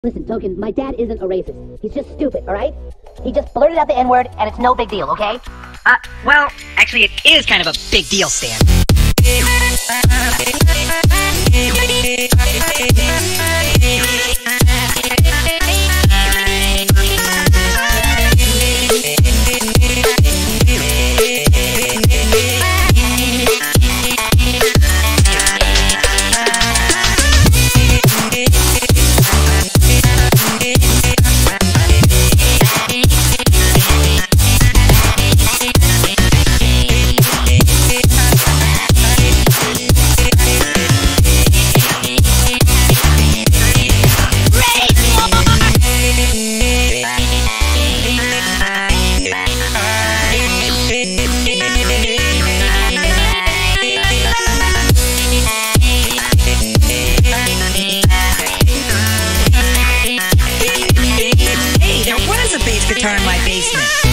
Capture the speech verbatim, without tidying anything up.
Listen, Token, my dad isn't a racist. He's just stupid, alright? He just blurted out the N-word, and it's no big deal, okay? Uh, well, actually it is kind of a big deal, Stan. Guitar in my basement.